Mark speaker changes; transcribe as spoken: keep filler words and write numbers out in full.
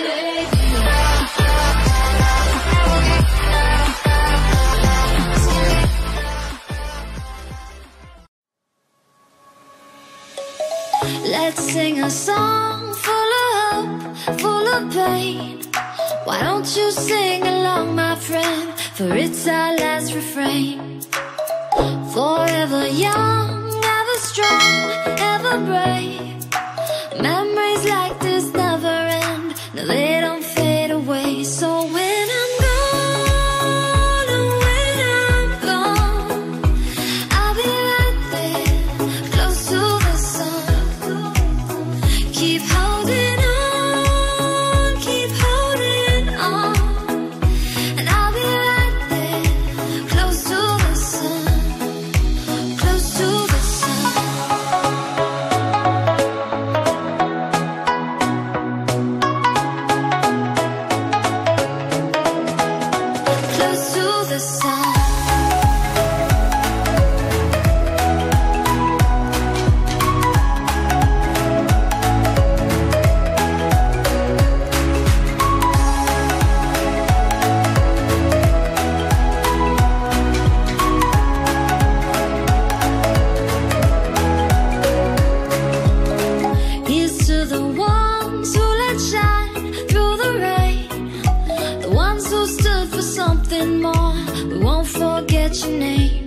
Speaker 1: Let's sing a song full of hope, full of pain. Why don't you sing along, my friend, for it's our last refrain. Forever young, ever strong, ever brave. Memories like this never end, no, they don't fade away. So when I'm gone, and when I'm gone, I'll be right there, close to the sun. Keep holding on, keep holding on, and I'll be right there, close to the sun, close to the sun. Close to the sun. Here's to the ones who let shine through the rain, the ones who stood for something more. We won't forget your name.